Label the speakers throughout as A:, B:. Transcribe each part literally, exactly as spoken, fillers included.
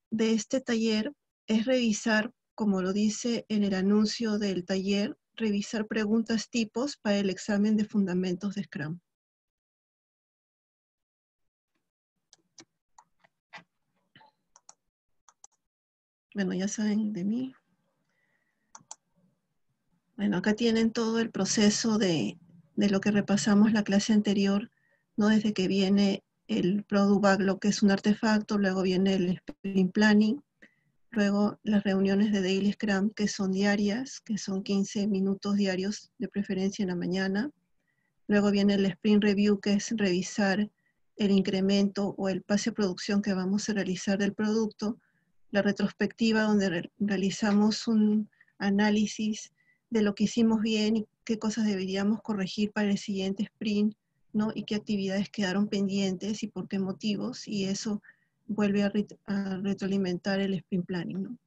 A: de este taller es revisar, como lo dice en el anuncio del taller, revisar preguntas tipos para el examen de fundamentos de Scrum. Bueno, ya saben de mí. Bueno, acá tienen todo el proceso de, de lo que repasamos la clase anterior, ¿no? Desde que viene el Product Backlog, que es un artefacto, luego viene el Sprint Planning, luego las reuniones de Daily Scrum, que son diarias, que son quince minutos diarios, de preferencia en la mañana. Luego viene el Sprint Review, que es revisar el incremento o el pase a producción que vamos a realizar del producto. La retrospectiva, donde re realizamos un análisis de lo que hicimos bien y qué cosas deberíamos corregir para el siguiente sprint, ¿no? Y qué actividades quedaron pendientes y por qué motivos, y eso vuelve a, ret a retroalimentar el sprint planning, ¿no?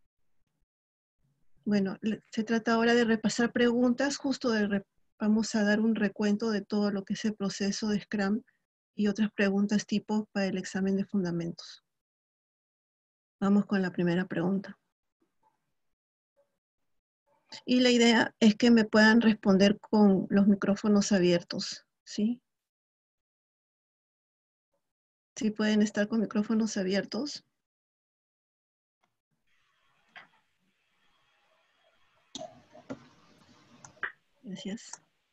A: Bueno, se trata ahora de repasar preguntas, justo de re vamos a dar un recuento de todo lo que es el proceso de Scrum y otras preguntas tipo para el examen de fundamentos. Vamos con la primera pregunta. Y la idea es que me puedan responder con los micrófonos abiertos, ¿sí? ¿Sí pueden estar con micrófonos abiertos? Gracias.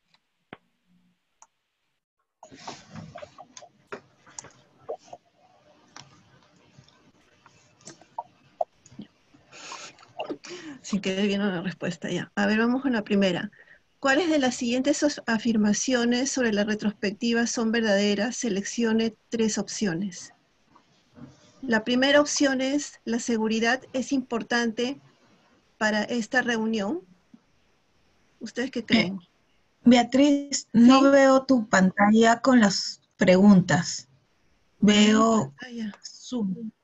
A: Sin que viene la respuesta ya. A ver, vamos con la primera. ¿Cuáles de las siguientes afirmaciones sobre la retrospectiva son verdaderas? Seleccione tres opciones. La primera opción es: la seguridad es importante para esta reunión. ¿Ustedes qué creen?
B: Eh, Beatriz, no
A: ¿Sí?
B: veo tu pantalla con las preguntas. Veo
A: Pantalla.
B: Zoom.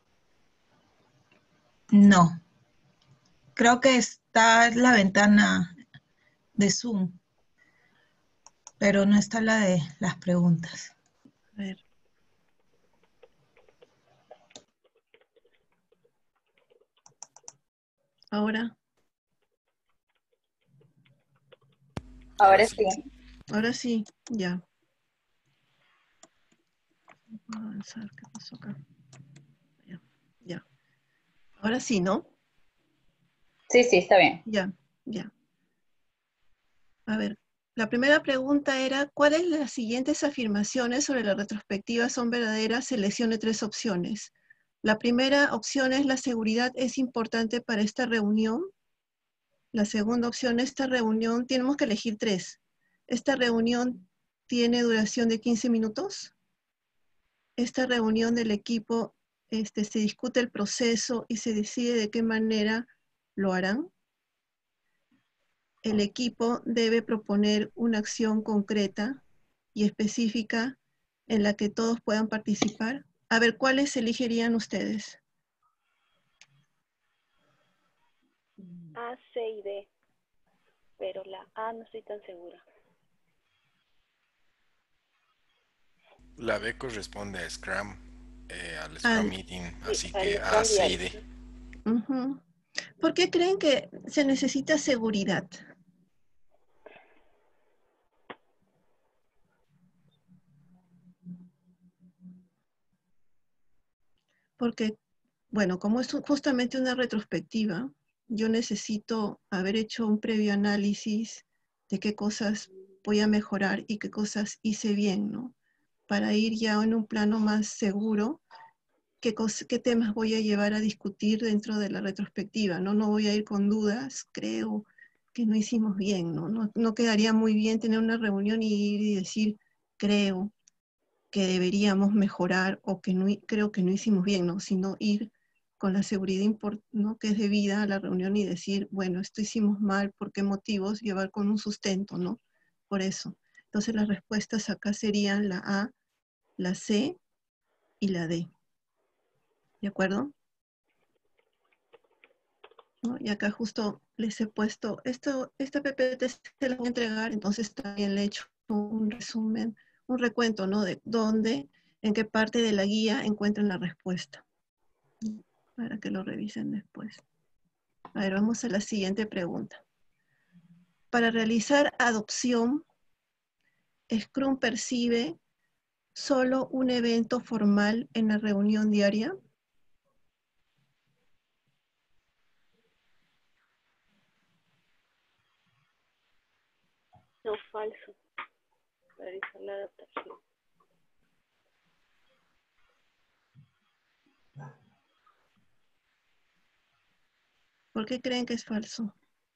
B: No. Creo que está la ventana de Zoom, pero no está la de las preguntas.
A: A ver. Ahora.
C: Ahora sí.
A: Ahora sí, ya. Puedo avanzar, ¿qué pasó acá? Ya, ya. Ahora sí, ¿no?
C: Sí, sí, está bien.
A: Ya, ya. A ver, la primera pregunta era: ¿cuáles de las siguientes afirmaciones sobre la retrospectiva son verdaderas? Seleccione tres opciones. La primera opción es: la seguridad es importante para esta reunión. La segunda opción: esta reunión, tenemos que elegir tres. Esta reunión tiene duración de quince minutos. Esta reunión del equipo este, se discute el proceso y se decide de qué manera lo harán. El equipo debe proponer una acción concreta y específica en la que todos puedan participar. A ver, ¿cuáles elegirían ustedes?
D: A, C y D, pero la A no estoy tan segura.
E: La B corresponde a Scrum, eh, al
A: Ah,
E: Scrum Meeting,
D: Sí,
E: así
D: al
E: que A,
D: Scrum
E: C y
D: diario.
E: D.
A: uh-huh. ¿Por qué creen que se necesita seguridad? Porque, bueno, como es justamente una retrospectiva, yo necesito haber hecho un previo análisis de qué cosas voy a mejorar y qué cosas hice bien, ¿no? Para ir ya en un plano más seguro, qué, qué temas voy a llevar a discutir dentro de la retrospectiva, ¿no? No voy a ir con dudas, creo que no hicimos bien, ¿no? No, no quedaría muy bien tener una reunión y ir y decir, creo que deberíamos mejorar o que no, creo que no hicimos bien, ¿no? Sino ir con la seguridad import, ¿no? que es debida a la reunión y decir, bueno, esto hicimos mal, ¿por qué motivos? Llevar con un sustento, ¿no? Por eso. Entonces las respuestas acá serían la A, la C y la D. ¿De acuerdo? ¿No? Y acá justo les he puesto, esto, esta P P T se la voy a entregar, entonces también le he hecho un resumen, un recuento, ¿no? De dónde, en qué parte de la guía encuentran la respuesta. para que lo revisen después. A ver, vamos a la siguiente pregunta. Para realizar adopción, ¿Scrum percibe solo un evento formal en la reunión diaria?
D: No, falso. Para realizar la adaptación.
A: ¿Por qué creen que es falso?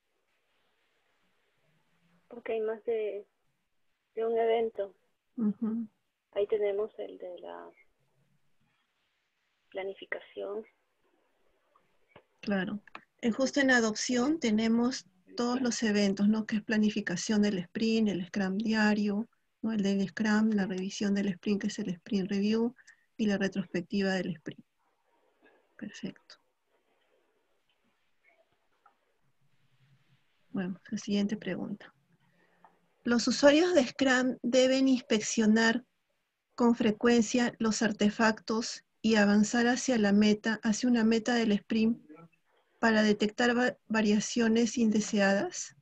D: Porque hay más de, de un evento.
A: Uh-huh.
D: Ahí tenemos el de la planificación.
A: Claro. En justo en adopción tenemos todos los eventos, ¿no? Que es planificación del sprint, el Scrum diario, ¿no? El del Scrum, la revisión del sprint, que es el sprint review, y la retrospectiva del sprint. Perfecto. Bueno, la siguiente pregunta. ¿Los usuarios de Scrum deben inspeccionar con frecuencia los artefactos y avanzar hacia la meta, hacia una meta del sprint para detectar va variaciones indeseadas?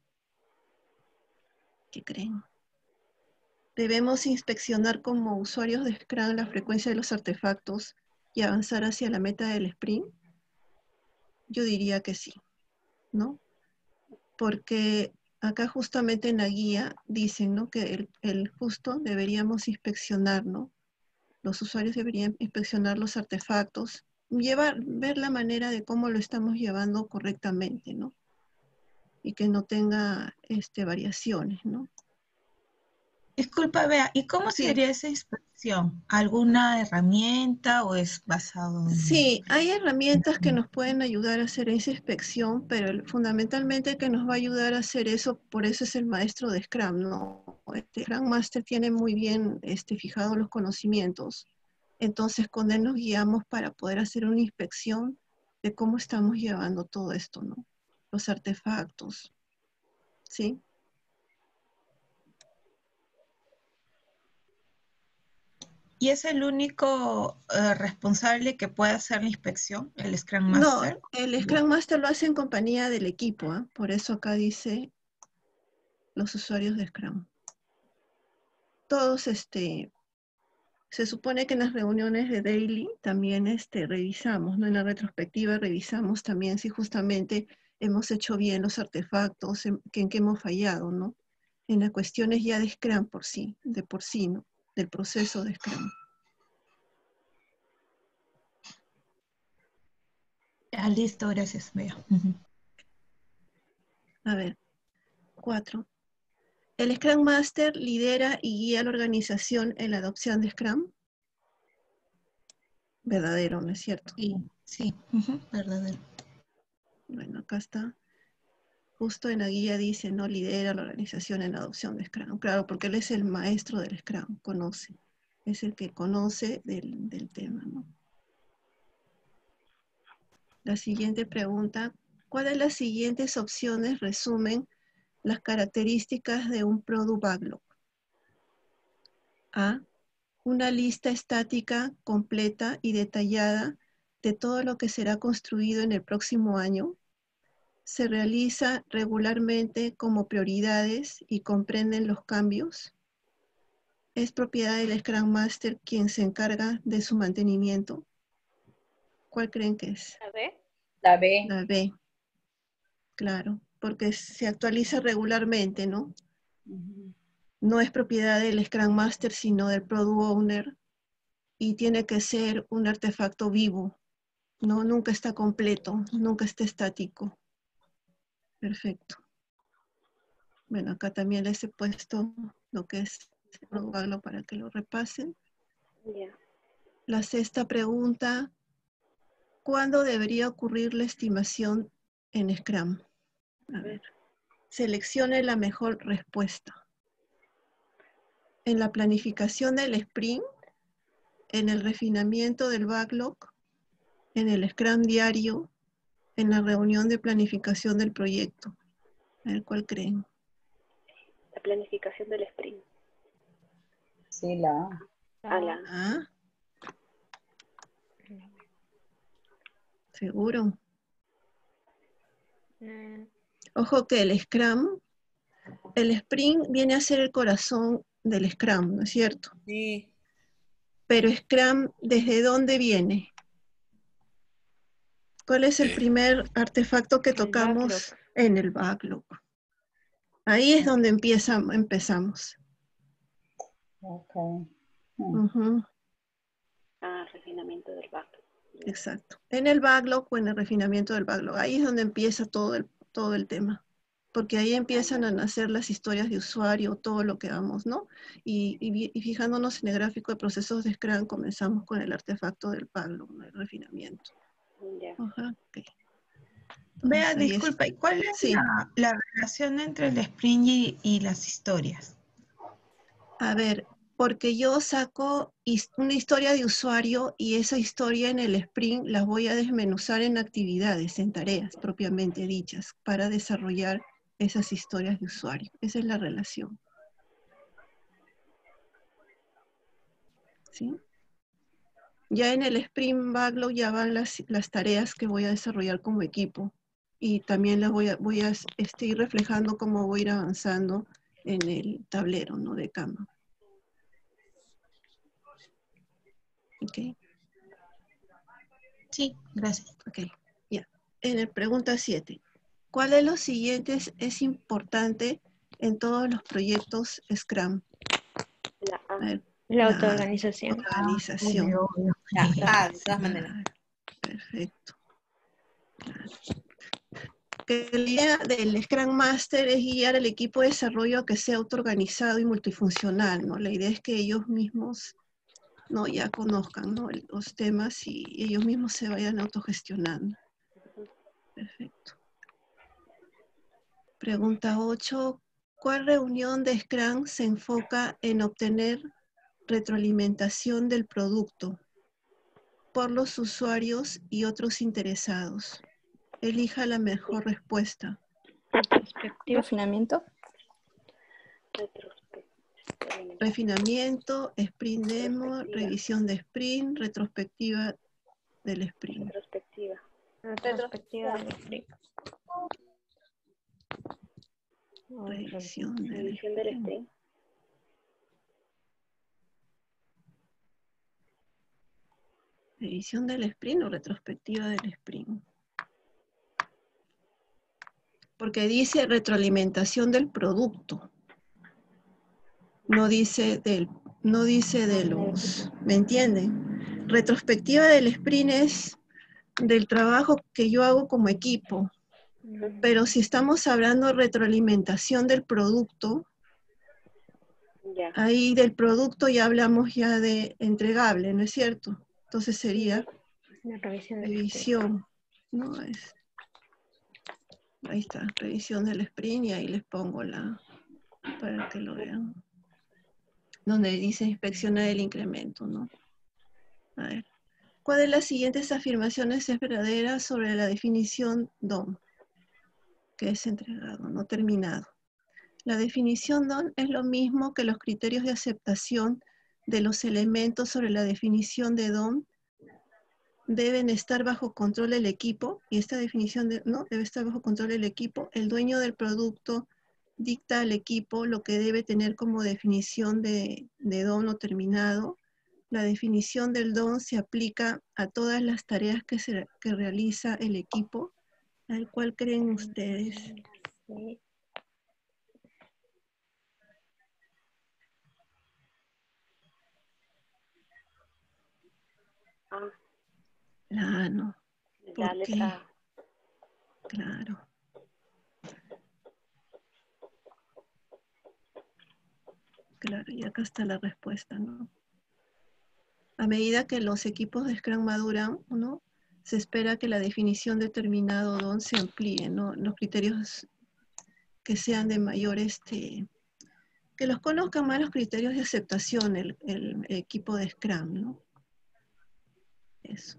A: ¿Qué creen? ¿Debemos inspeccionar como usuarios de Scrum la frecuencia de los artefactos y avanzar hacia la meta del sprint? Yo diría que sí, ¿no? Porque acá justamente en la guía dicen, ¿no? Que el, el justo deberíamos inspeccionar, ¿no? Los usuarios deberían inspeccionar los artefactos, llevar, ver la manera de cómo lo estamos llevando correctamente, ¿no? Y que no tenga este, variaciones, ¿no?
B: Disculpa, Bea, ¿y cómo
A: Sí.
B: sería esa inspección? ¿Alguna herramienta o es basado en...?
A: Sí, hay herramientas que nos pueden ayudar a hacer esa inspección, pero el- fundamentalmente el que nos va a ayudar a hacer eso, por eso es el maestro de Scrum, ¿no? Este Scrum Master tiene muy bien este, fijados los conocimientos, entonces con él nos guiamos para poder hacer una inspección de cómo estamos llevando todo esto, ¿no? Los artefactos, ¿sí?
B: ¿Y es el único eh, responsable que puede hacer la inspección, el Scrum
A: No,
B: Master?
A: el Scrum Master lo hace en compañía del equipo, ¿ah? Por eso acá dice los usuarios de Scrum. Todos, este, se supone que en las reuniones de daily también este, revisamos, ¿no? En la retrospectiva revisamos también si justamente hemos hecho bien los artefactos, en, que, en qué hemos fallado, ¿no? En las cuestiones ya de Scrum por sí, de por sí, ¿no? Del proceso de Scrum.
B: Ah, listo, gracias, Bea. Ujú.
A: A ver, cuatro. ¿El Scrum Master lidera y guía la organización en la adopción de Scrum? Verdadero, ¿no es cierto?
B: Sí, sí, ujú, verdadero.
A: Bueno, acá está. Justo en la guía dice, no lidera la organización en la adopción de Scrum. Claro, porque él es el maestro del Scrum, conoce. Es el que conoce del, del tema, ¿no? La siguiente pregunta, ¿cuál de las siguientes opciones resumen las características de un Product Backlog? A, una lista estática, completa y detallada de todo lo que será construido en el próximo año. Se realiza regularmente como prioridades y comprenden los cambios. Es propiedad del Scrum Master quien se encarga de su mantenimiento. ¿Cuál creen que es?
D: ¿La B?
C: La B.
A: La B, claro, porque se actualiza regularmente, ¿no?
C: Ujú.
A: No es propiedad del Scrum Master, sino del Product Owner, y tiene que ser un artefacto vivo, ¿no? Nunca está completo, nunca está estático. Perfecto. Bueno, acá también les he puesto lo que es el Product Backlog para que lo repasen.
D: Ya.
A: La sexta pregunta, ¿cuándo debería ocurrir la estimación en Scrum? A ver, seleccione la mejor respuesta. En la planificación del sprint, en el refinamiento del backlog, en el Scrum diario, en la reunión de planificación del proyecto. A ver, ¿cuál creen?
D: La planificación del sprint.
C: Sí, la A.
D: A la
A: Ah, ¿Seguro?
F: Mm,
A: Ojo que el Scrum, el Sprint viene a ser el corazón del Scrum, ¿no es cierto?
G: Sí.
A: Pero Scrum, ¿desde dónde viene? ¿Cuál es el
E: Eh,
A: primer artefacto que
F: El
A: tocamos
F: backlog.
A: en el backlog? Ahí es donde empieza, empezamos.
C: Ok. Mm.
A: Ujú,
D: Ah, refinamiento del backlog.
A: exacto. En el backlog o en el refinamiento del backlog. Ahí es donde empieza todo el, todo el tema. Porque ahí empiezan a nacer las historias de usuario, todo lo que vamos, ¿no? Y, y vi- y fijándonos en el gráfico de procesos de Scrum, comenzamos con el artefacto del backlog, ¿no? El refinamiento.
D: Ya.
A: Ajá, ok.
B: Vea,
A: Entonces, ahí es-
B: disculpa, ¿y cuál es
A: sí.
B: la, la relación entre el Spring y, y las historias?
A: A ver, porque yo saco his- una historia de usuario y esa historia en el Sprint las voy a desmenuzar en actividades, en tareas propiamente dichas, para desarrollar esas historias de usuario. Esa es la relación. ¿Sí? Ya en el Sprint Backlog ya van las, las tareas que voy a desarrollar como equipo. Y también las voy a, voy a este, ir reflejando cómo voy a ir avanzando en el tablero, ¿no? De Kanban. ¿Ok?
B: Sí, gracias.
A: Ok, ya. En el pregunta siete. ¿Cuál de los siguientes es importante en todos los proyectos Scrum?
D: La A.
A: A ver,
F: La
A: la
F: autoorganización.
A: organización.
B: Obvio, obvio.
G: Ya, ah, de todas maneras.
A: Claro, perfecto. Claro. Que la idea del Scrum Master es guiar al equipo de desarrollo a que sea autoorganizado y multifuncional, ¿no? La idea es que ellos mismos, ¿no? Ya conozcan, ¿no? Los temas y ellos mismos se vayan autogestionando. Perfecto. Pregunta ocho. ¿Cuál reunión de Scrum se enfoca en obtener retroalimentación del producto por los usuarios y otros interesados? Elija la mejor respuesta.
F: Retrospectiva.
H: Refinamiento.
D: Retrospectiva.
A: Refinamiento, sprint demo,
D: Retrospectiva.
A: revisión de sprint, retrospectiva del sprint.
D: Retrospectiva.
F: Retrospectiva del sprint.
A: Revisión del
D: Revisión del
A: sprint.
D: sprint.
A: Revisión del sprint o retrospectiva del sprint. Porque dice retroalimentación del producto. No dice del, no dice de los, ¿me entienden? Retrospectiva del sprint es del trabajo que yo hago como equipo. Pero si estamos hablando de retroalimentación del producto,
D: Ya.
A: ahí del producto ya hablamos ya de entregable, ¿no es cierto? Entonces sería
F: La revisión del sprint.
A: revisión, ¿no? Es, ahí está, revisión del sprint y ahí les pongo la, para que lo vean. Donde dice inspecciona el incremento, ¿no? A ver. ¿Cuál de las siguientes afirmaciones es verdadera sobre la definición D O M? Que es entregado, no terminado. La definición D O M es lo mismo que los criterios de aceptación de los elementos sobre la definición de D O M. Deben estar bajo control del equipo, y esta definición de, no, debe estar bajo control del equipo. El dueño del producto dicta al equipo lo que debe tener como definición de, de D O M no terminado. La definición del D O M se aplica a todas las tareas que, se, que realiza el equipo. ¿Al cual creen ustedes?
F: Sí.
D: Ah,
A: La A, no.
D: la
A: ¿Por
D: letra
A: qué?
D: A.
A: Claro. Claro, y acá está la respuesta, ¿no? A medida que los equipos de Scrum maduran, ¿no? Se espera que la definición determinado D O M se amplíe, ¿no? Los criterios que sean de mayor, este, que los conozcan más los criterios de aceptación, el, el equipo de Scrum, ¿no? Eso.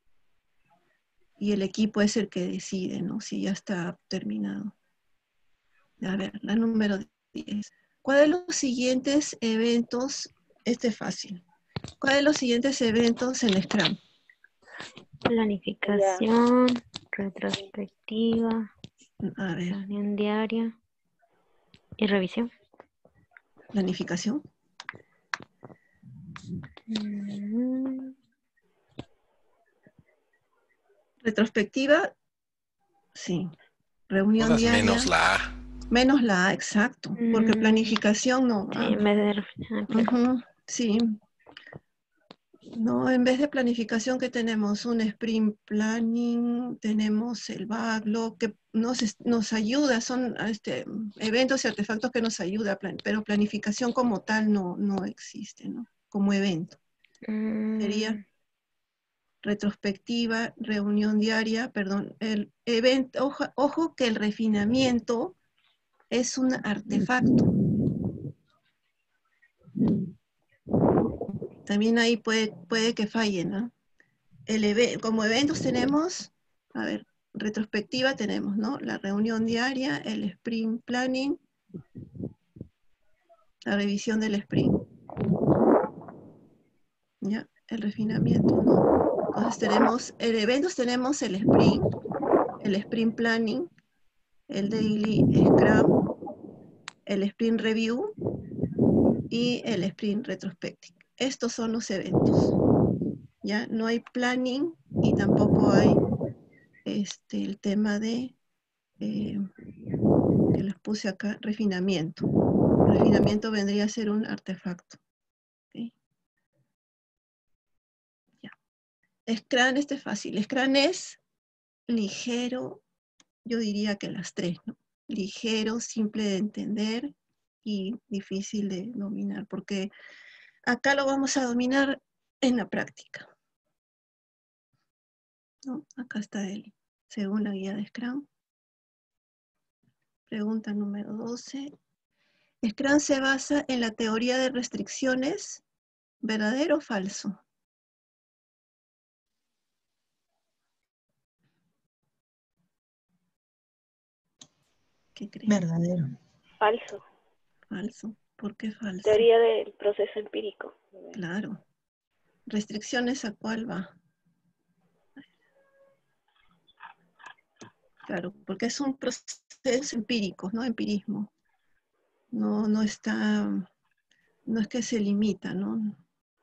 A: Y el equipo es el que decide, ¿no? Si ya está terminado. A ver, la número diez. ¿Cuál de los siguientes eventos, este es fácil, cuál de los siguientes eventos en Scrum
F: Planificación, retrospectiva,
A: A ver,
F: reunión diaria y revisión.
A: planificación.
F: Mm,
A: Retrospectiva, sí. Reunión
E: Todas
A: diaria.
E: menos la A.
A: Menos la A, exacto. Porque
F: mm,
A: planificación no.
F: sí,
A: ah,
F: en vez de... ah, claro.
A: ujú, sí. No, en vez de planificación, ¿qué tenemos? Un sprint planning, tenemos el backlog, que nos, es- nos ayuda, son este, eventos y artefactos que nos ayudan, plan- pero planificación como tal no, no existe, ¿no? Como evento. Sería
F: Mm,
A: retrospectiva, reunión diaria, perdón, el evento, ojo, ojo que el refinamiento es un artefacto. También ahí puede, puede que falle, ¿no? El eve- como eventos tenemos, a ver, retrospectiva tenemos, ¿no? La reunión diaria, el sprint planning, la revisión del sprint, ¿ya? El refinamiento, ¿no? Entonces tenemos, en eventos tenemos el sprint, el sprint planning, el daily scrum, el sprint review y el sprint retrospective. Estos son los eventos, ¿ya? No hay planning y tampoco hay este, el tema de... Eh, que les puse acá, refinamiento. Refinamiento vendría a ser un artefacto. ¿Okay? Ya. Scrum, este es fácil. Scrum es ligero, yo diría que las tres, ¿no? Ligero, simple de entender y difícil de dominar, porque acá lo vamos a dominar en la práctica. ¿No? Acá está él, según la guía de Scrum. Pregunta número doce. Scrum se basa en la teoría de restricciones, ¿verdadero o falso? ¿Qué creen?
B: Verdadero.
D: Falso.
A: Falso. ¿Por qué falso?
D: Teoría del proceso empírico.
A: Claro. ¿Restricciones a cuál va? Claro, porque es un proceso empírico, ¿no? Empirismo. No, no está, no es que se limita, ¿no?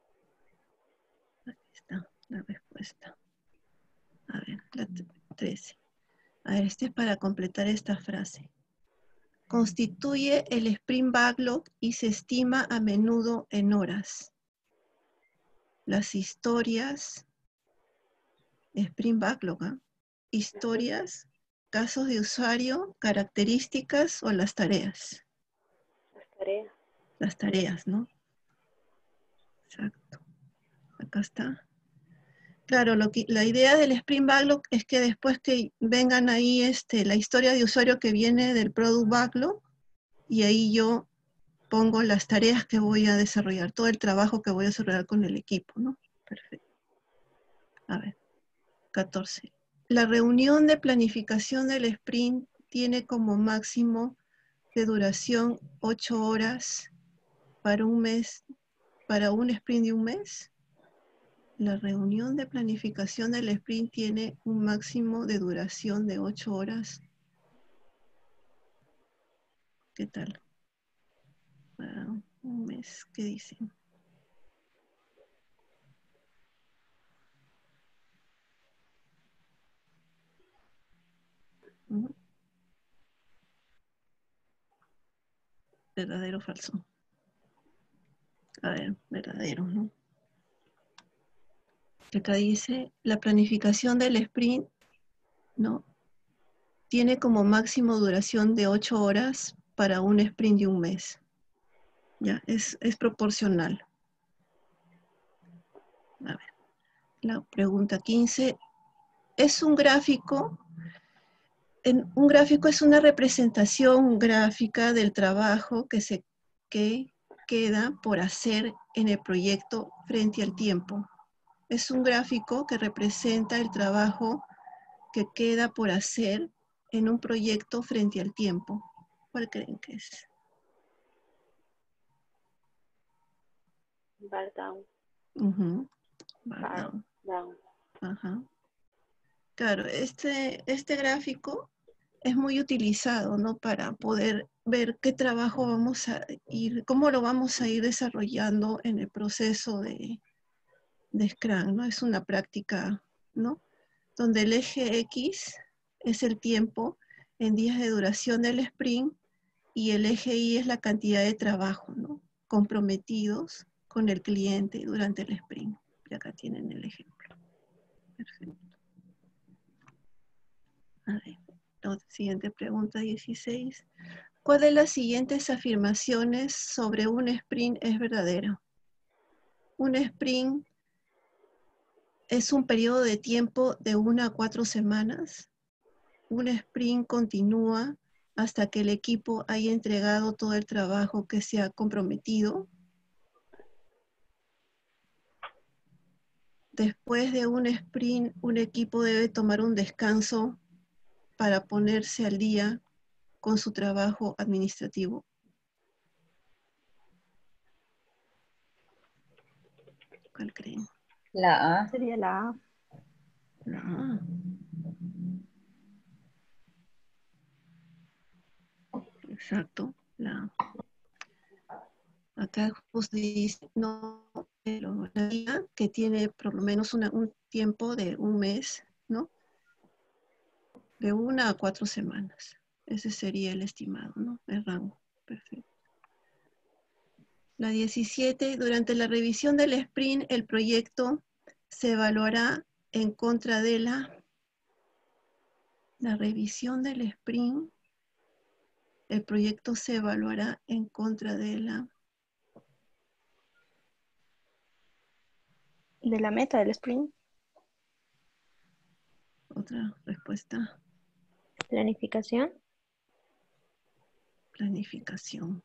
A: Aquí está la respuesta. A ver, la trece. A ver, este es para completar esta frase. Constituye el sprint backlog y se estima a menudo en horas. Las historias, sprint backlog, ¿eh? Historias, casos de usuario, características o las tareas.
D: Las tareas.
A: Las tareas, ¿no? Exacto. Acá está. Claro, lo que, la idea del Sprint Backlog es que después que vengan ahí este, la historia de usuario que viene del Product Backlog, y ahí yo pongo las tareas que voy a desarrollar, todo el trabajo que voy a desarrollar con el equipo, ¿no? Perfecto. A ver, catorce. La reunión de planificación del sprint tiene como máximo de duración ocho horas para un mes, para un sprint de un mes. La reunión de planificación del sprint tiene un máximo de duración de ocho horas. ¿Qué tal? Para un mes, ¿qué dicen? ¿Mm? ¿Verdadero o falso? A ver, verdadero, ¿no? Acá dice, la planificación del sprint, ¿no? Tiene como máximo duración de ocho horas para un sprint de un mes. Ya, es, es proporcional. A ver, la pregunta quince. ¿Es un gráfico? En, un gráfico es una representación gráfica del trabajo que, se, que queda por hacer en el proyecto frente al tiempo. Es un gráfico que representa el trabajo que queda por hacer en un proyecto frente al tiempo. ¿Cuál creen que es?
D: Bar down.
A: Uh-huh. Bar
D: Bar
A: down.
D: down.
A: Ajá. Claro, este, este gráfico es muy utilizado, ¿no? Para poder ver qué trabajo vamos a ir, cómo lo vamos a ir desarrollando en el proceso de, de Scrum, ¿no? Es una práctica, ¿no? Donde el eje X es el tiempo en días de duración del sprint y el eje Y es la cantidad de trabajo, ¿no? Comprometidos con el cliente durante el sprint. Y acá tienen el ejemplo. Perfecto. A ver, la siguiente pregunta, dieciséis. ¿Cuál de las siguientes afirmaciones sobre un sprint es verdadero? Un sprint es un periodo de tiempo de una a cuatro semanas. Un sprint continúa hasta que el equipo haya entregado todo el trabajo que se ha comprometido. Después de un sprint, un equipo debe tomar un descanso para ponerse al día con su trabajo administrativo. ¿Cuál creen?
C: La A.
D: Sería la A.
A: La A. Exacto, la A. Acá justo dice, no, pero la guía que tiene por lo menos una, un tiempo de un mes, ¿no? De una a cuatro semanas. Ese sería el estimado, ¿no? El rango. Perfecto. La diecisiete, durante la revisión del sprint, el proyecto se evaluará en contra de la, la revisión del sprint, el proyecto se evaluará en contra de la,
D: De la meta del sprint.
A: otra respuesta,
F: Planificación.
A: planificación.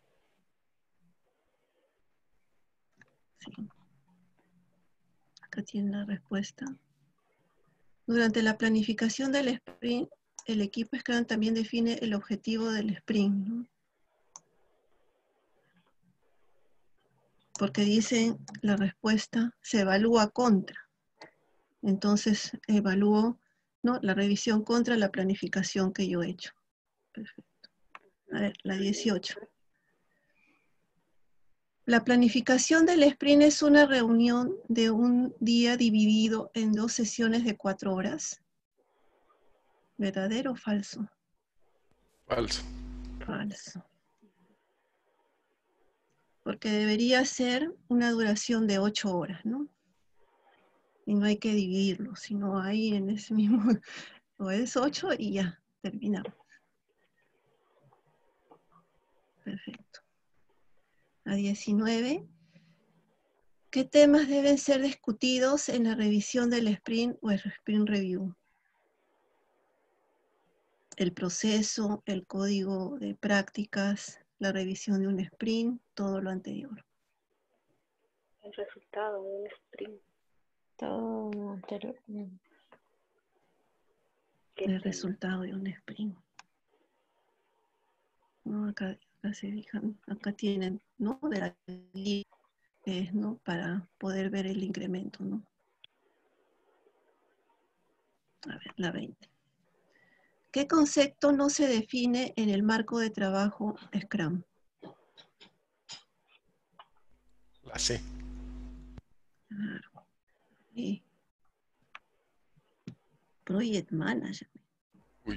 A: Sí. Acá tiene la respuesta. Durante la planificación del sprint, el equipo Scrum también define el objetivo del sprint, ¿no? Porque dicen la respuesta se evalúa contra. Entonces evalúo, ¿no? La revisión contra la planificación que yo he hecho. Perfecto. A ver, la dieciocho. La planificación del sprint es una reunión de un día dividido en dos sesiones de cuatro horas. ¿Verdadero o falso?
E: Falso.
A: Falso. Porque debería ser una duración de ocho horas, ¿no? Y no hay que dividirlo, sino ahí en ese mismo, o es ocho y ya, terminamos. Perfecto. A diecinueve. ¿Qué temas deben ser discutidos en la revisión del sprint o el sprint review? El proceso, el código de prácticas, la revisión de un sprint, todo lo anterior.
D: El resultado de un sprint.
F: Todo anteriormente.
D: ¿Qué
A: El
D: tema?
A: resultado de un sprint. No, acá, acá se fijan, acá tienen, ¿no? De la guía, eh, ¿no? Para poder ver el incremento, ¿no? A ver, la veinte. ¿Qué concepto no se define en el marco de trabajo Scrum?
E: La C.
A: Claro. Sí. Project Manager.
E: Uy.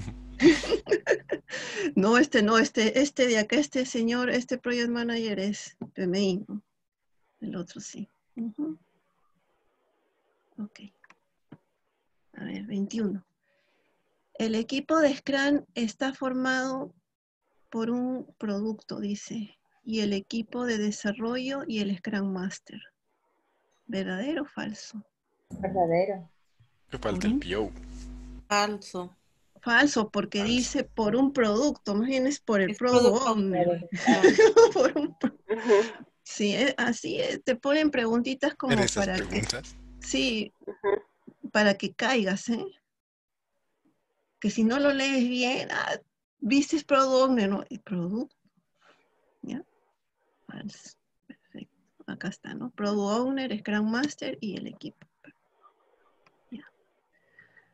A: No, este no, este, este de acá, este señor, este Project Manager es P M I, ¿no? El otro sí. Uh-huh. Ok. A ver, veintiuno. El equipo de Scrum está formado por un producto, dice, y el equipo de desarrollo y el Scrum Master. ¿Verdadero o falso?
C: Verdadero.
E: Que
A: Por
E: falta el
A: un
E: P O.
G: Falso.
A: falso, porque
E: Falso.
A: dice por un producto, más bien es por el
G: Es
A: product
G: product
A: owner.
G: owner. Ah,
A: Por un pro-
D: Ujú,
A: sí, eh, así es, te ponen preguntitas
E: ¿Ver
A: como
E: esas
A: para que,
E: preguntas?
A: sí,
D: ujú.
A: para que caigas, ¿eh? Que si no lo lees bien, ah, viste product owner, ¿no? El producto, ¿ya? Falso, perfecto. Acá está, ¿no? Product owner, Scrum Master y el equipo. Ya.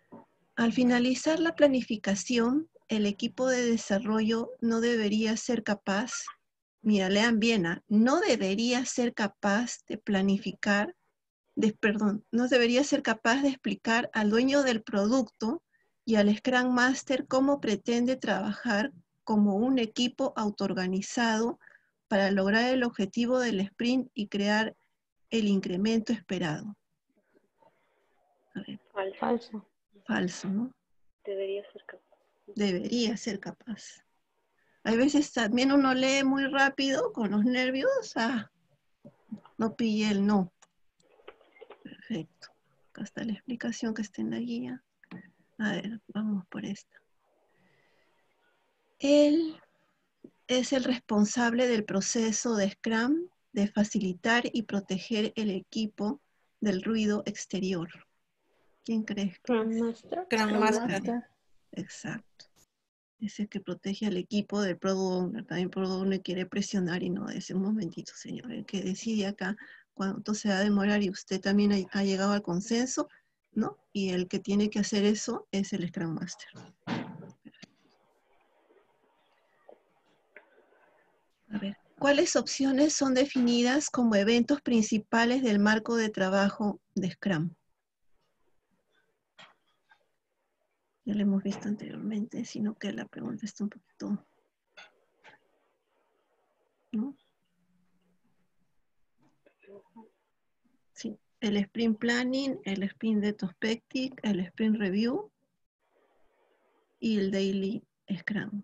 A: Al finalizar la planificación, el equipo de desarrollo no debería ser capaz, mira, lean bien, ¿ah? no debería ser capaz de planificar, de, perdón, no debería ser capaz de explicar al dueño del producto y al Scrum Master cómo pretende trabajar como un equipo autoorganizado para lograr el objetivo del sprint y crear el incremento esperado. A ver,
D: Falso.
F: Falso.
A: falso, ¿no?
D: Debería ser capaz.
A: Debería ser capaz. Hay veces también uno lee muy rápido, con los nervios, ah, no pillé el no. Perfecto. Acá está la explicación que está en la guía. A ver, vamos por esta. Él es el responsable del proceso de Scrum de facilitar y proteger el equipo del ruido exterior. ¿Quién crees que
F: Scrum
A: es?
F: Master.
B: Scrum
A: Scrum
B: Master.
A: Master. Exacto. Es el que protege al equipo del Product Owner. También Product Owner quiere presionar y no dice, un momentito, señor, el que decide acá cuánto se va a demorar y usted también ha, ha llegado al consenso, ¿no? Y el que tiene que hacer eso es el Scrum Master. A ver, ¿cuáles opciones son definidas como eventos principales del marco de trabajo de Scrum? Ya lo hemos visto anteriormente, sino que la pregunta está un poquito, ¿no? Sí, el Sprint Planning, el Sprint Retrospective, el Sprint Review y el Daily Scrum.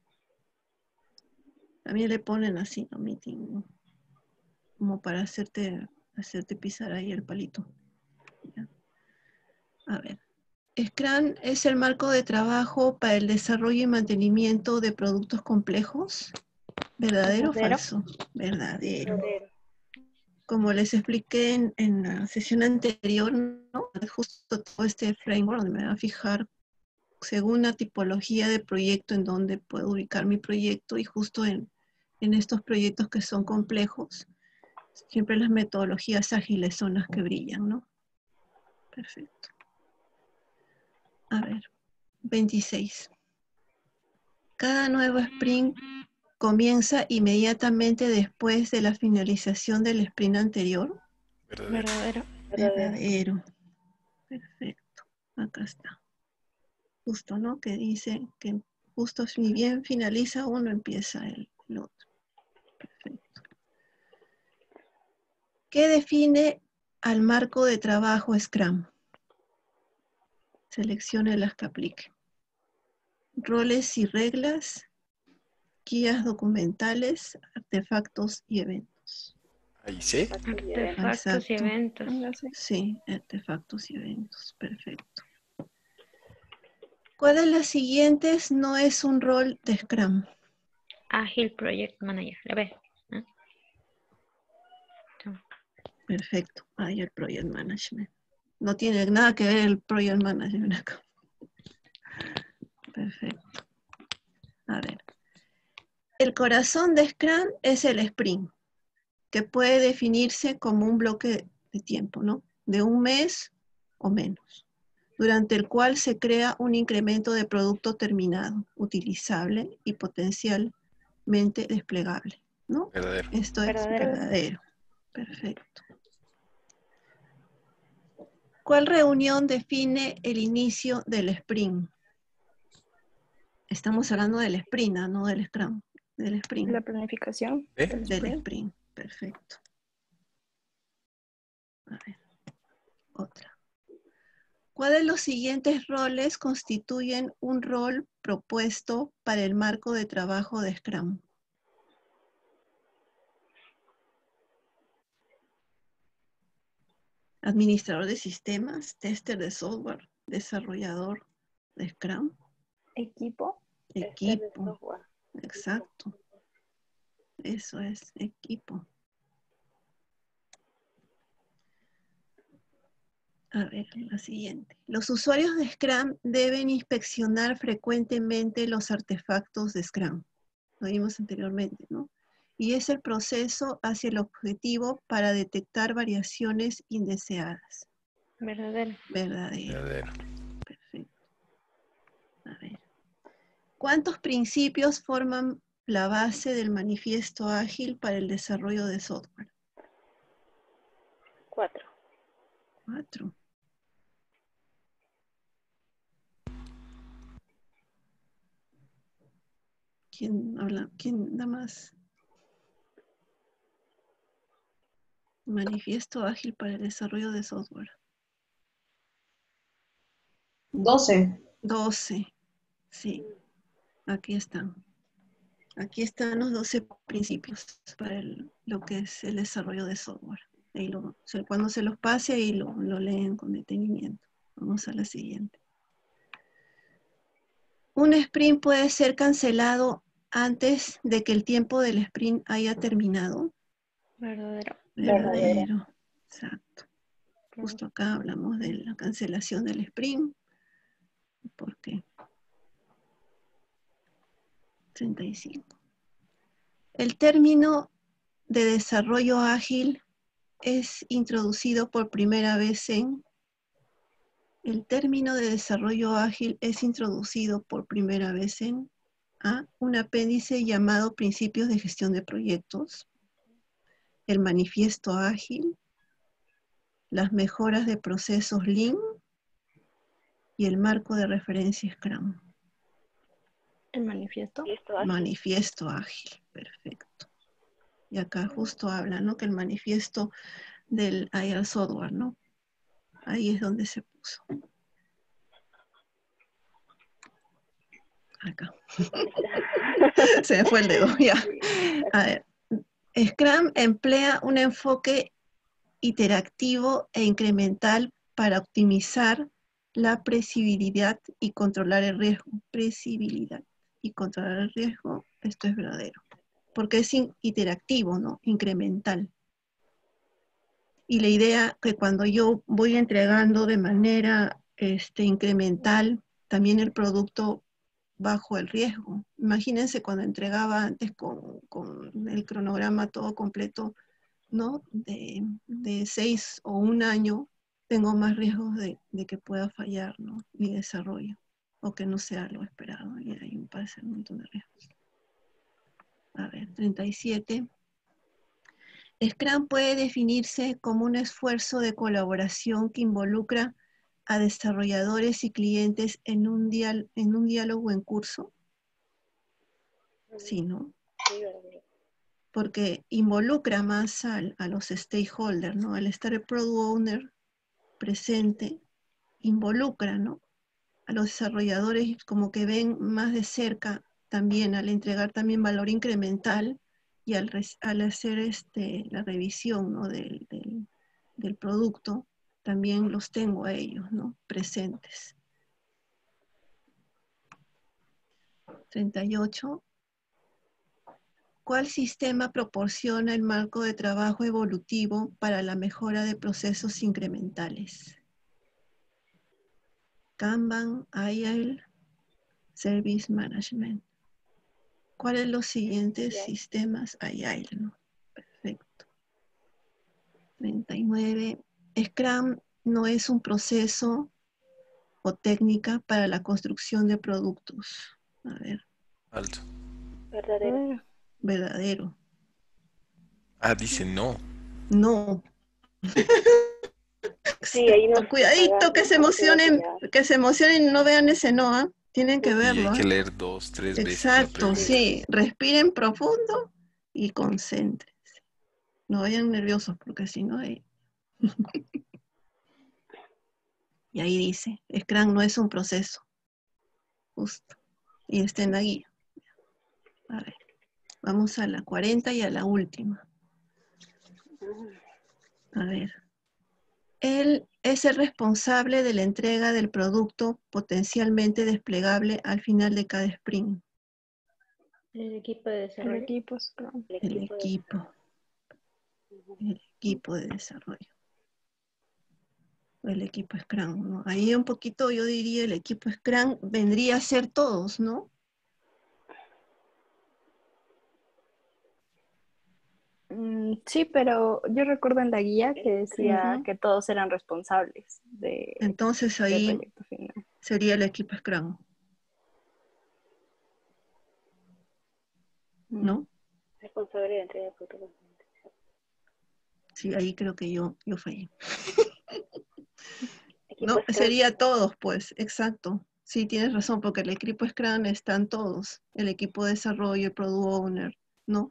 A: También le ponen así, ¿no? Meeting, ¿no? Como para hacerte, hacerte pisar ahí el palito. ¿Ya? A ver. Scrum es el marco de trabajo para el desarrollo y mantenimiento de productos complejos. ¿Verdadero o
F: Verdadero.
A: falso? Verdadero.
D: Verdadero.
A: Como les expliqué en, en la sesión anterior, ¿no? Justo todo este framework donde me va a fijar según la tipología de proyecto en donde puedo ubicar mi proyecto y justo en, en estos proyectos que son complejos, siempre las metodologías ágiles son las que brillan, ¿no? Perfecto. A ver, veintiséis. Cada nuevo sprint comienza inmediatamente después de la finalización del sprint anterior.
E: Verdadero.
F: Verdadero.
D: Verdadero.
A: Verdadero. Perfecto. Acá está. Justo, ¿no? Que dice que justo ni bien finaliza uno, empieza el, el otro. Perfecto. ¿Qué define al marco de trabajo Scrum? Seleccione las que aplique. Roles y reglas, guías documentales, artefactos y eventos.
E: Ahí sí.
F: Artefactos y
A: Exacto.
F: eventos.
A: Sí, artefactos y eventos. Perfecto. ¿Cuál de las siguientes no es un rol de Scrum?
F: Agile Project Manager. La B. ¿no?
A: Perfecto. Ahí el Project Management. No tiene nada que ver el Project Management acá. Perfecto. A ver. El corazón de Scrum es el sprint, que puede definirse como un bloque de tiempo, ¿no? De un mes o menos, durante el cual se crea un incremento de producto terminado, utilizable y potencialmente desplegable, ¿no?
E: Verdadero.
A: Esto es
F: Verdadero.
A: verdadero. Perfecto. ¿Cuál reunión define el inicio del sprint? Estamos hablando del sprint, ¿no? No del Scrum, del sprint.
G: La planificación
E: ¿Eh?
G: del
A: Del
G: sprint.
A: sprint, perfecto. A ver, otra. ¿Cuál de los siguientes roles constituyen un rol propuesto para el marco de trabajo de Scrum? Administrador de sistemas, tester de software, desarrollador de Scrum,
G: Equipo.
A: equipo. Exacto. Eso es, equipo. A ver, la siguiente. Los usuarios de Scrum deben inspeccionar frecuentemente los artefactos de Scrum. Lo vimos anteriormente, ¿no? Y es el proceso hacia el objetivo para detectar variaciones indeseadas.
F: Verdadero.
A: Verdadero.
E: Verdadero.
A: Perfecto. ¿Cuántos principios forman la base del manifiesto ágil para el desarrollo de software?
D: Cuatro.
A: Cuatro. ¿Quién habla? ¿Quién da más? Manifiesto ágil para el desarrollo de software.
H: Doce.
A: Doce. Sí. Aquí están. Aquí están los doce principios para el- lo que es el desarrollo de software. Ahí lo, o sea, cuando se los pase, ahí lo, lo leen con detenimiento. Vamos a la siguiente. Un sprint puede ser cancelado antes de que el tiempo del sprint haya terminado.
F: Verdadero.
A: Verdadero. Exacto. Justo acá hablamos de la cancelación del sprint. ¿Por qué? treinta y cinco. El término de desarrollo ágil es introducido por primera vez en... El término de desarrollo ágil es introducido por primera vez en A, un apéndice llamado Principios de Gestión de Proyectos, el Manifiesto Ágil, las mejoras de procesos Lean y el marco de referencia Scrum.
G: El manifiesto.
D: Manifiesto ágil.
A: Manifiesto ágil, perfecto. Y acá justo habla, ¿no? Que el manifiesto del Agile Software, ¿no? Ahí es donde se puso. Acá. Se me fue el dedo, ya. A ver. Scrum emplea un enfoque iterativo e incremental para optimizar la previsibilidad y controlar el riesgo. Previsibilidad y controlar el riesgo, esto es verdadero. Porque es interactivo, ¿no? Incremental. Y la idea que cuando yo voy entregando de manera este, incremental, también el producto bajo el riesgo. Imagínense cuando entregaba antes con, con el cronograma todo completo, ¿no? De, de seis o un año, tengo más riesgos de, de que pueda fallar, ¿no? Mi desarrollo, o que no sea lo esperado. Y ahí me parece un montón de riesgos. A ver, treinta y siete. Scrum puede definirse como un esfuerzo de colaboración que involucra a desarrolladores y clientes en un, dial, en un diálogo en curso. Sí, ¿no?
D: Sí, verdadero.
A: Porque involucra más al, a los stakeholders, ¿no? Al estar el product owner presente, involucra, ¿no? A los desarrolladores como que ven más de cerca también al entregar también valor incremental y al, al hacer este, la revisión, ¿no? del, del, del producto, también los tengo a ellos, ¿no? Presentes. treinta y ocho. ¿Cuál sistema proporciona el marco de trabajo evolutivo para la mejora de procesos incrementales? Kanban, Agile, Service Management. ¿Cuáles son los siguientes
D: Agile.
A: sistemas? Agile, ¿no? Perfecto. treinta y nueve. Scrum no es un proceso o técnica para la construcción de productos. A ver,
E: Alto.
D: Verdadero.
A: verdadero.
E: Ah, dice no.
A: No.
D: Sí, ahí nos
A: Cuidadito que se emocionen, que se emocionen y no vean ese no, ¿ah? Tienen que
E: Y
A: verlo.
E: hay
A: ¿ah?
E: que leer dos, tres veces la
A: Exacto,
E: pregunta.
A: sí. Respiren profundo y concéntrense. No vayan nerviosos porque si no... Hay... y ahí dice, Scrum no es un proceso. Justo. Y está en la guía. A ver, vamos a la cuarenta y a la última. A ver. Él es el responsable de la entrega del producto potencialmente desplegable al final de cada sprint.
F: El equipo de
G: El
F: desarrollo.
G: equipo Scrum.
D: El
A: El
D: equipo de-
A: equipo. El equipo de desarrollo. El equipo Scrum, ¿no? Ahí un poquito yo diría el equipo Scrum vendría a ser todos, ¿no?
G: Mm, sí, pero yo recuerdo en la guía que decía
A: Ujú.
G: que todos eran responsables de,
A: Entonces
G: del
A: ahí
G: proyecto final.
A: sería el equipo Scrum. ¿no?
D: Responsabilidad de entrega de productos.
A: Sí, ahí creo que yo, yo fallé.
D: Equipo
A: No,
D: Scrum.
A: sería todos, pues, exacto. Sí, tienes razón, porque el equipo Scrum están todos. El equipo de desarrollo, el Product Owner, ¿no?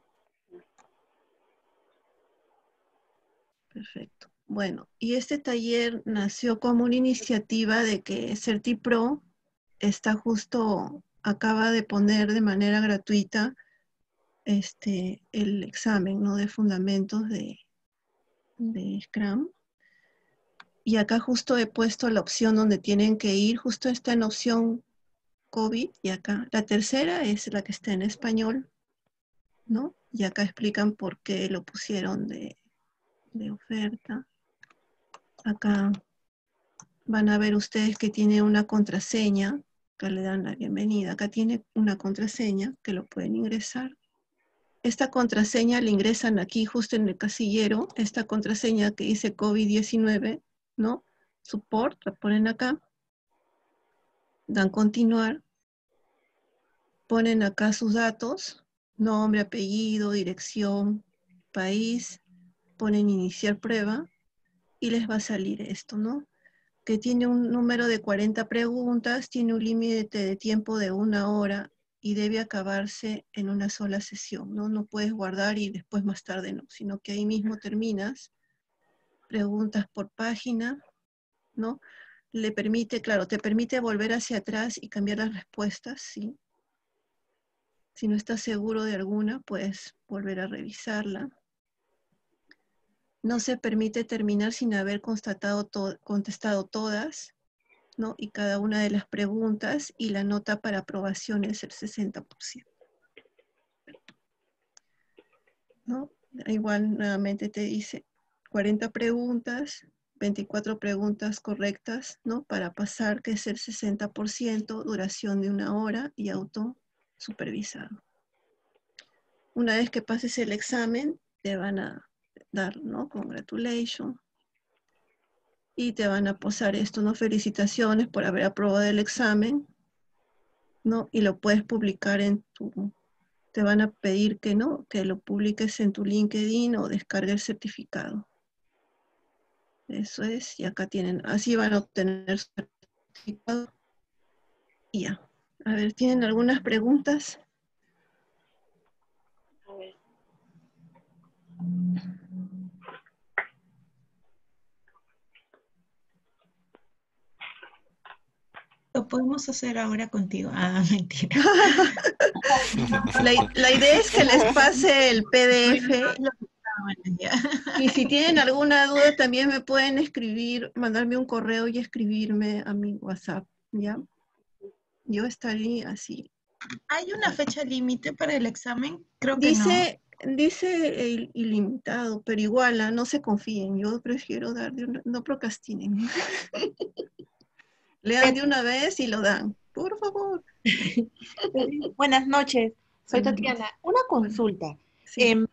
A: Perfecto. Bueno, y este taller nació como una iniciativa de que CertiPro está justo, acaba de poner de manera gratuita este, el examen, ¿no? De fundamentos de, de Scrum. Y acá justo he puesto la opción donde tienen que ir, justo está en opción COVID, y acá. La tercera es la que está en español, ¿no? Y acá explican por qué lo pusieron de, de oferta. Acá van a ver ustedes que tiene una contraseña, acá le dan la bienvenida. Acá tiene una contraseña que lo pueden ingresar. Esta contraseña la ingresan aquí justo en el casillero, esta contraseña que dice COVID diecinueve, ¿no? Support, la ponen acá, dan continuar, ponen acá sus datos, nombre, apellido, dirección, país, ponen iniciar prueba y les va a salir esto, ¿no? Que tiene un número de cuarenta preguntas, tiene un límite de tiempo de una hora y debe acabarse en una sola sesión, ¿no? No puedes guardar y después más tarde no, sino que ahí mismo terminas. Preguntas por página, ¿no? Le permite, claro, te permite volver hacia atrás y cambiar las respuestas, ¿sí? Si no estás seguro de alguna, puedes volver a revisarla. No se permite terminar sin haber constatado to- contestado todas, ¿no? Y cada una de las preguntas, y la nota para aprobación es el sesenta por ciento. ¿No? Igual nuevamente te dice cuarenta preguntas, veinticuatro preguntas correctas, ¿no? Para pasar, que es el sesenta por ciento, duración de una hora y auto supervisado. Una vez que pases el examen, te van a dar, ¿no? Congratulations. Y te van a posar esto, ¿no? Felicitaciones por haber aprobado el examen, ¿no? Y lo puedes publicar en tu, te van a pedir que no, que lo publiques en tu LinkedIn o descargue el certificado. Eso es, y acá tienen, así van a obtener su certificado. Y ya. A ver, ¿tienen algunas preguntas?
D: A ver.
B: Lo podemos hacer ahora contigo. Ah, mentira.
A: la, la idea es que les pase el P D F. Y si tienen alguna duda, también me pueden escribir, mandarme un correo y escribirme a mi WhatsApp, ¿ya? Yo estaré así.
B: ¿Hay una fecha límite para el examen? Creo que
A: Dice, no. Dice il- ilimitado, pero igual, ¿ah? No se confíen. Yo prefiero dar de una, no procrastinen. Lean de una vez y lo dan, por favor.
I: Buenas noches, soy
A: Buenas
I: Tatiana.
A: noches.
I: Una consulta.
A: Sí.
I: Em,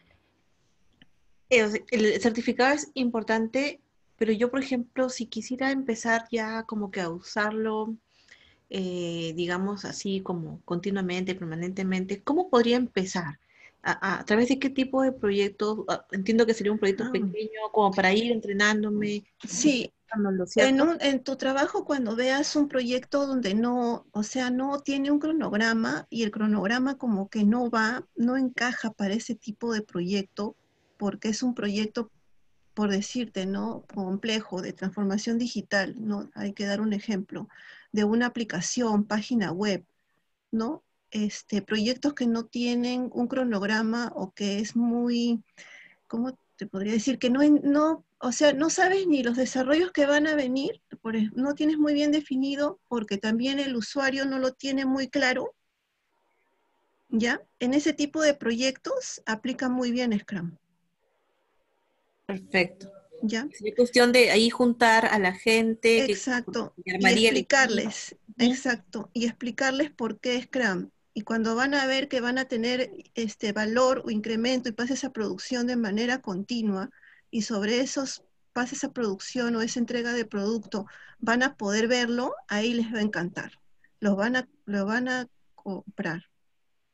I: el, el certificado es importante, pero yo, por ejemplo, si quisiera empezar ya como que a usarlo, eh, digamos así como continuamente, permanentemente, ¿cómo podría empezar? ¿A, a- a través de qué tipo de proyecto? Ah, entiendo que sería un proyecto
A: Ah.
I: pequeño, como para ir entrenándome.
A: Sí,
I: ¿Lo
A: en,
I: cierto?
A: un, en tu trabajo cuando veas un proyecto donde no, o sea, no tiene un cronograma y el cronograma como que no va, no encaja para ese tipo de proyecto, porque es un proyecto, por decirte, ¿no? Complejo, de transformación digital, ¿no? Hay que dar un ejemplo de una aplicación, página web, ¿no? Este, proyectos que no tienen un cronograma o que es muy, ¿cómo te podría decir? Que no, no, o sea, no sabes ni los desarrollos que van a venir, por, no tienes muy bien definido porque también el usuario no lo tiene muy claro, ¿ya? En ese tipo de proyectos aplica muy bien Scrum.
I: Perfecto.
A: ¿Ya?
I: Sería cuestión de ahí juntar a la gente.
A: Exacto,
I: que
A: y explicarles, exacto, y explicarles por qué Scrum. Y cuando van a ver que van a tener este valor o incremento y pases a producción de manera continua, y sobre esos pases a producción o esa entrega de producto van a poder verlo, ahí les va a encantar. Lo van a, lo van a comprar.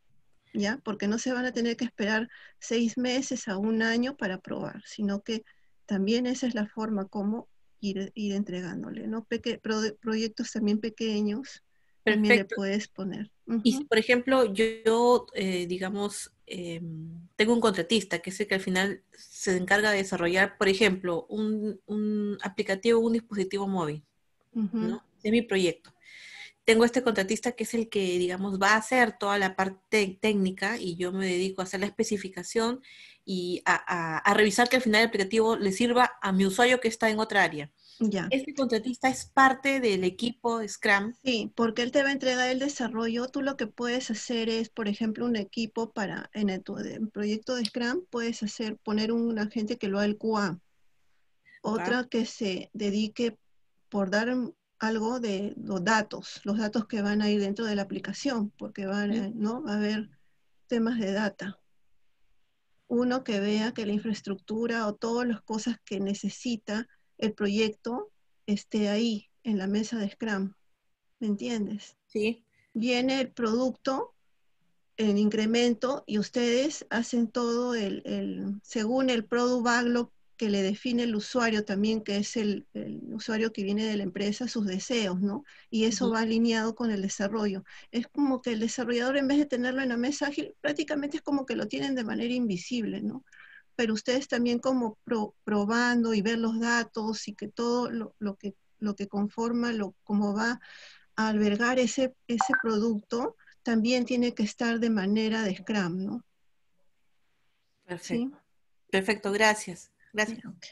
A: ¿ya? Porque no se van a tener que esperar seis meses a un año para probar, sino que también esa es la forma como ir, ir entregándole, ¿no? Peque, pro, proyectos también pequeños, también le
I: Perfecto.
A: puedes poner.
I: Y si,
A: Uh-huh.
I: por ejemplo, yo, yo, eh, digamos, eh, tengo un contratista que es el que al final se encarga de desarrollar, por ejemplo, un, un aplicativo, un dispositivo móvil,
A: Uh-huh.
I: ¿no? De mi proyecto. Tengo este contratista que es el que, digamos, va a hacer toda la parte técnica y yo me dedico a hacer la especificación y a, a, a revisar que al final el aplicativo le sirva a mi usuario que está en otra área.
A: Ya.
I: ¿Este contratista es parte del equipo Scrum?
A: Sí, porque él te va a entregar el desarrollo. Tú lo que puedes hacer es, por ejemplo, un equipo para, en el, tu- en proyecto de Scrum, puedes hacer, poner un agente que lo haga el Q A. Otra que se dedique por dar algo de los datos, los datos que van a ir dentro de la aplicación, porque van, a- ¿no? Va a haber temas de data. Uno que vea que la infraestructura o todas las cosas que necesita el proyecto esté ahí, en la mesa de Scrum. ¿Me entiendes?
I: Sí.
A: Viene el producto en incremento y ustedes hacen todo el, el según el product backlog que le define el usuario también, que es el, el usuario que viene de la empresa, sus deseos, ¿no? Y eso
I: Uh-huh.
A: va alineado con el desarrollo. Es como que el desarrollador, en vez de tenerlo en la mesa ágil, prácticamente es como que lo tienen de manera invisible, ¿no? Pero ustedes también como pro, probando y ver los datos y que todo lo, lo, que, lo que conforma, lo, cómo va a albergar ese, ese producto, también tiene que estar de manera de Scrum, ¿no?
I: Perfecto.
A: ¿Sí?
I: Perfecto, gracias. Gracias.
A: Okay.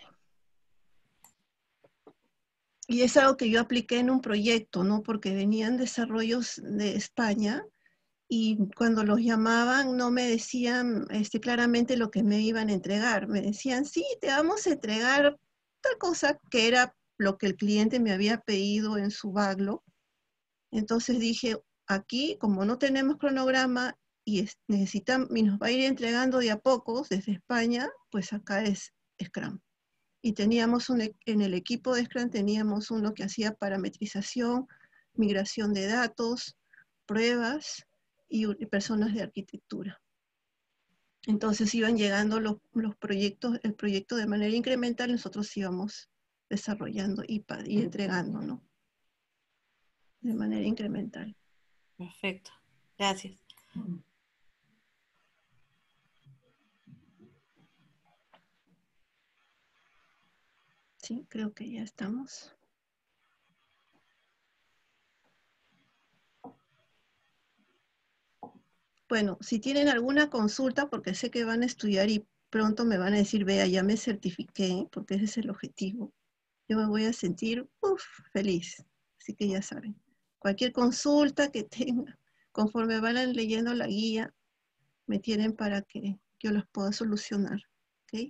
A: Y es algo que yo apliqué en un proyecto, ¿no? Porque venían desarrollos de España y cuando los llamaban no me decían este, claramente lo que me iban a entregar. Me decían, sí, te vamos a entregar tal cosa que era lo que el cliente me había pedido en su backlog. Entonces dije, aquí como no tenemos cronograma y es, necesitan, y nos va a ir entregando de a pocos desde España, pues acá es Scrum. Y teníamos un, en el equipo de Scrum teníamos uno que hacía parametrización, migración de datos, pruebas y, y personas de arquitectura. Entonces iban llegando los, los proyectos, el proyecto de manera incremental, nosotros íbamos desarrollando y, y entregando, ¿no? De manera incremental.
I: Perfecto, gracias.
A: Sí, creo que ya estamos. Bueno, si tienen alguna consulta, porque sé que van a estudiar y pronto me van a decir, vea, ya me certifiqué, porque ese es el objetivo. Yo me voy a sentir, uff, feliz. Así que ya saben, cualquier consulta que tengan, conforme van leyendo la guía, me tienen para que yo las pueda solucionar. ¿Ok?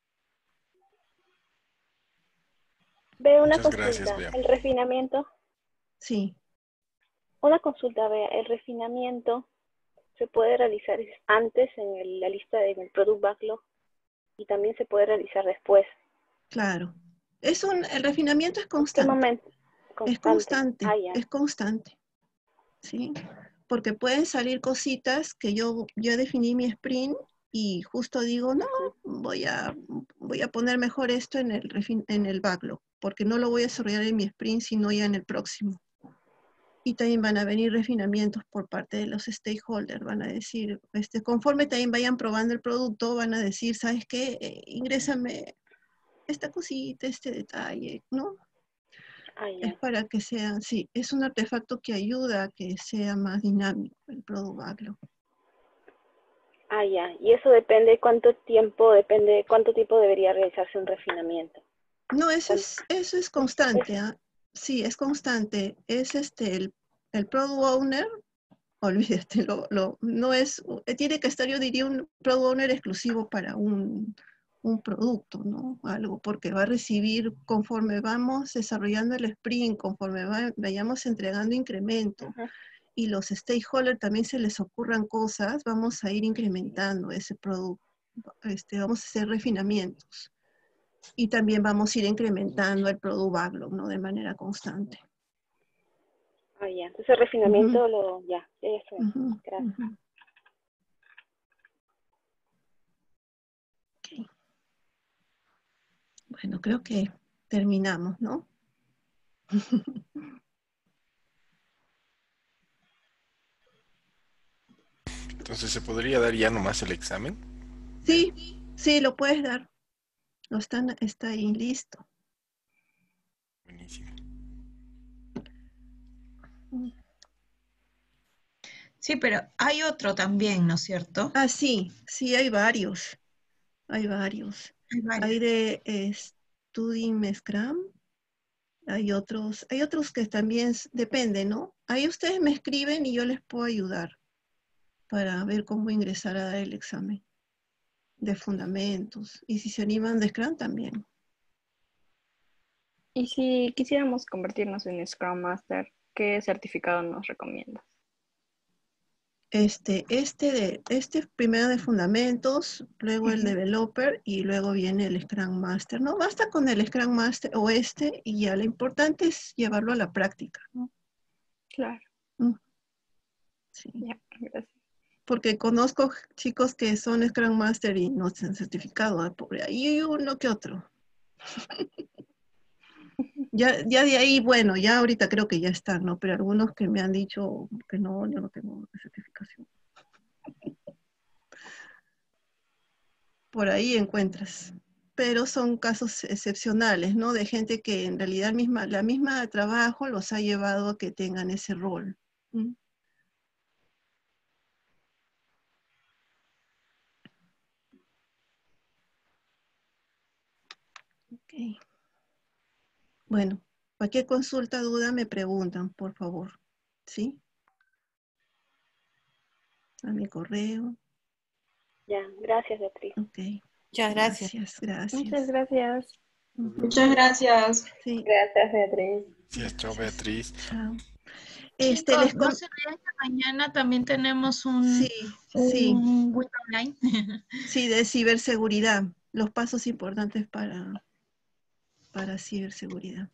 D: Veo una
E: Muchas gracias,
D: consulta,
E: Bea.
D: el refinamiento.
A: Sí.
D: Una consulta, Bea, el refinamiento se puede realizar antes en el, la lista del product backlog y también se puede realizar después.
A: Claro. Es un, el refinamiento es
D: ¿En qué
A: constante.
D: momento? Constante.
A: Es constante,
D: Ah, ya.
A: es constante. ¿Sí? Porque pueden salir cositas que yo ya definí mi sprint y justo digo, no, voy a, voy a poner mejor esto en el, en el backlog, porque no lo voy a desarrollar en mi sprint, sino ya en el próximo. Y también van a venir refinamientos por parte de los stakeholders, van a decir, este, conforme también vayan probando el producto, van a decir, ¿sabes qué? Eh, ingrésame esta cosita, este detalle, ¿no?
D: Ah, ya.
A: Es para que sea, sí, es un artefacto que ayuda a que sea más dinámico el product backlog.
D: Ah, ya. Y eso depende cuánto tiempo, depende cuánto tiempo debería realizarse un refinamiento.
A: No, eso es, eso es constante, ¿eh? Sí, es constante. Es este, el, el product owner, olvídate, lo, lo, no es, tiene que estar, yo diría, un product owner exclusivo para un, un producto, ¿no? Algo, porque va a recibir, conforme vamos desarrollando el sprint, conforme va, vayamos entregando incrementos, uh-huh. y los stakeholders también se les ocurran cosas, vamos a ir incrementando ese producto, este, vamos a hacer refinamientos. Y también vamos a ir incrementando el product backlog, ¿no? De manera constante.
D: Ah, ya. Entonces el refinamiento uh-huh. lo, ya, eso.
A: Uh-huh.
D: Gracias.
A: Uh-huh. Bueno, creo que terminamos, ¿no?
E: Entonces, ¿se podría dar ya nomás el examen?
A: Sí, sí, lo puedes dar. Lo están, está ahí listo.
E: Buenísimo.
B: Sí, pero hay otro también, ¿no es cierto?
A: Ah, sí, sí, hay varios. Hay varios.
B: Hay varios.
A: Hay de eh, Studying Scrum. Hay otros, hay otros que también s- depende, ¿no? Ahí ustedes me escriben y yo les puedo ayudar para ver cómo ingresar a dar el examen de fundamentos. Y si se animan de Scrum también.
G: Y si quisiéramos convertirnos en Scrum Master, ¿qué certificado nos recomiendas?
A: Este, este de, este primero de fundamentos, luego el
G: Ujú.
A: developer y luego viene el Scrum Master. No basta con el Scrum Master o este y ya lo importante es llevarlo a la práctica, ¿no?
G: Claro,
A: Mm, sí.
G: ya, gracias.
A: Porque conozco chicos que son Scrum Master y no se han certificado, ah, pobre, ahí uno que otro. Ya, ya de ahí, bueno, ya ahorita creo que ya están, ¿no? Pero algunos que me han dicho que no, yo no tengo certificación. Por ahí encuentras. Pero son casos excepcionales, ¿no? De gente que en realidad misma, la misma trabajo los ha llevado a que tengan ese rol. ¿Mm? Ok. Bueno, cualquier consulta, duda, me preguntan, por favor. ¿Sí? A mi correo.
D: Ya, gracias, Beatriz.
A: Ok.
I: Muchas gracias.
A: Gracias, gracias.
G: Muchas gracias.
A: Ujú.
H: Muchas gracias.
A: Sí,
C: Gracias, Beatriz.
E: Sí, chao, Beatriz.
A: chao. Este,
B: Chicos,
A: les
B: no
A: con-
B: se olviden que mañana también tenemos un,
A: Sí, sí,
B: un webinar online.
A: sí, de ciberseguridad. Los pasos importantes para, para ciberseguridad.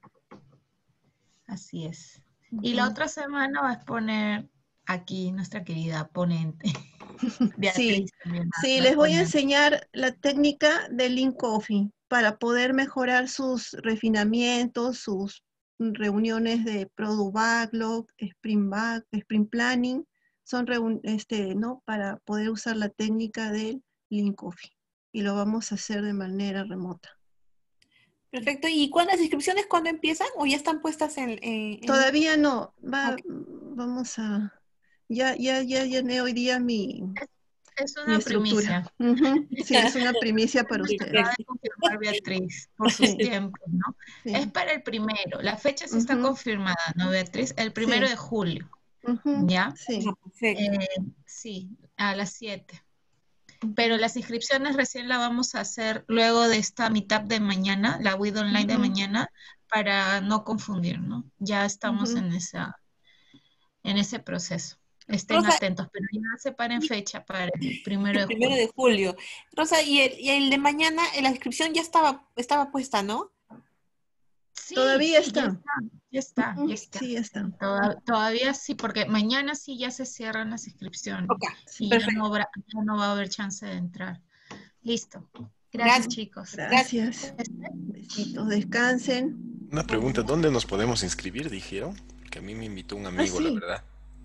B: Así es. Y la
A: Ujú.
B: otra semana va a exponer aquí nuestra querida ponente,
A: Sí,
B: Beatriz también va,
A: sí,
B: va a
A: les voy a
B: exponer.
A: enseñar la técnica del Lean Coffee para poder mejorar sus refinamientos, sus reuniones de Product Backlog, Sprint, back, Sprint Planning, son reun- este, ¿no? Para poder usar la técnica del Lean Coffee. Y lo vamos a hacer de manera remota.
I: Perfecto. ¿Y cuándo las inscripciones cuándo empiezan o ya están puestas en, en- en-
A: Todavía no, va,
I: Ok.
A: vamos a, ya, ya, ya llené hoy día mi,
B: Es
A: mi
B: una
A: estructura.
B: primicia.
A: Ujú, sí, es una primicia para
B: Nos
A: ustedes.
B: acaba de confirmar Beatriz por sus
A: Sí,
B: tiempos, ¿no?
A: sí.
B: Es para el primero. La fecha sí está
A: Ujú,
B: confirmada, ¿no, Beatriz? El primero
A: sí.
B: de julio,
A: Ujú,
B: ¿ya?
A: sí.
I: Ah, perfecto.
B: Eh, sí, a las siete. Pero las inscripciones recién la vamos a hacer luego de esta meetup de mañana, la W I D Online de
A: Ujú,
B: mañana, para no confundir, ¿no? Ya estamos
A: ujú.
B: en esa, en ese proceso. Estén
I: Rosa,
B: atentos, pero ya separen
I: y-
B: fecha para el primero
I: el
B: de
I: primero
B: julio.
I: de julio. Rosa, y el, y el de mañana, eh, la inscripción ya estaba, estaba puesta, ¿no?
B: Sí,
A: Todavía
B: sí, ya
A: está.
B: está, ya está, ya
A: Ujú,
B: está.
A: sí, ya está.
B: Sí, toda- todavía sí, porque mañana sí ya se cierran las inscripciones
I: Ok,
A: Sí.
B: y ya
I: perfecto.
B: no habrá, ya no va a haber chance de entrar. Listo. Gracias,
I: Gracias.
B: chicos.
A: Gracias.
B: Este,
A: Besitos, descansen.
E: Una pregunta, ¿dónde nos podemos inscribir? Dijeron. Que a mí me invitó un
A: Ah,
E: amigo, la
A: sí.
E: verdad.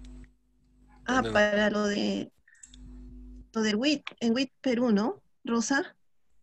A: Ah,
E: ¿Dónde nos-
A: para lo de lo del W I T, en W I T Perú, ¿no? Rosa.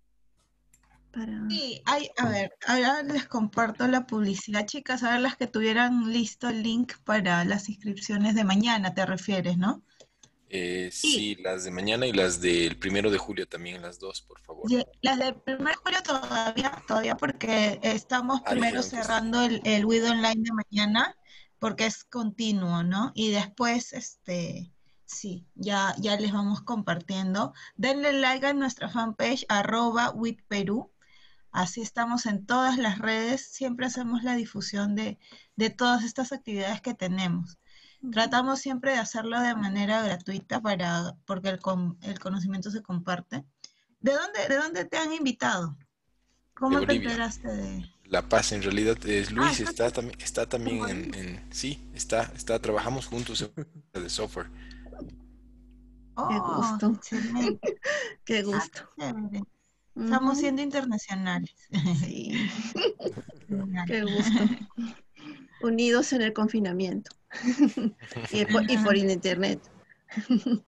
A: Para.
B: Sí, hay, a ver, ahora les comparto la publicidad, chicas, a ver las que tuvieran listo el link para las inscripciones de mañana, te refieres, ¿no?
E: Eh,
I: Sí.
E: sí, las de mañana y las del primero de julio también, las dos, por favor.
B: Ye- Las del primer julio todavía, todavía porque estamos
E: Ah,
B: primero
E: dijeron que sí.
B: cerrando el, el W I D Online de mañana, porque es continuo, ¿no? Y después, este, sí, ya, ya les vamos compartiendo. Denle like a nuestra fanpage, arroba W I D Perú. Así estamos en todas las redes, siempre hacemos la difusión de, de todas estas actividades que tenemos. Tratamos siempre de hacerlo de manera gratuita para, porque el, con- el conocimiento se comparte. ¿De dónde, de dónde te han invitado?
E: De
B: ¿Cómo te
E: Bolivia.
B: enteraste de...?
E: La Paz, en realidad, es
B: Ah,
E: Luis
B: ¿estás
E: está, también está
B: en
E: también en,
B: Bolivia?
E: en- sí, está, está, trabajamos juntos en de software.
A: Qué
B: Oh,
A: gusto.
B: excelente.
A: Qué
B: Ah,
A: gusto.
B: qué chévere. Estamos
A: Ujú.
B: siendo internacionales.
A: Sí,
B: Genial.
A: qué gusto. Unidos en el confinamiento y por, y por el internet.